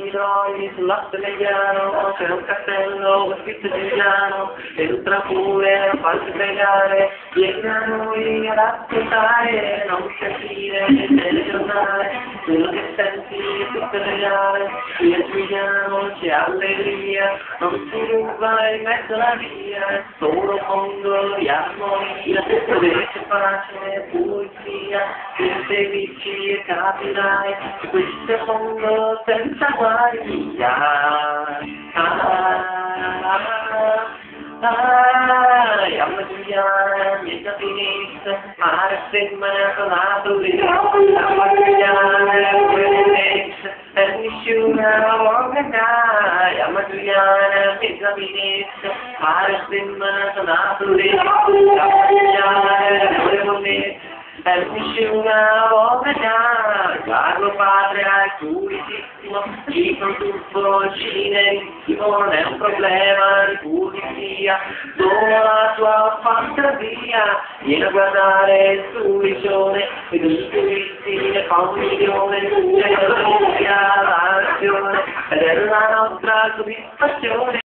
di Troia, sull'asse mediano, c'è un castello con scritto Giuliano, e l'ultra pure farsi pregare, vieni a noi ad ascoltare, non capire del giornale, quello che senti è tutto reale, qui a Giuliano c'è allegria, non si ruba in mezzo alla via, è solo mondo di armonia, dove c'è pace, pulizia, se seguici e capirai, che questo è mondo senza guardia. Amma Giuliana, mica finita, mare semmanato la durita, Amma Giuliana, quell'inizio, e nessuna vuole dai, Amma Giuliana, mica finita, mare semmanato la durita, Amma Giuliana, quell'inizio, e nessuna vuole dai, Carlo Padre è purissimo, ci produco cinerissimo, non è un problema di pulizia, dove la tua fantasia viene a guardare il suo visione, e tutti i turisti ne fa 1.000.000, c'è la nazione, ed è la nostra soddisfazione.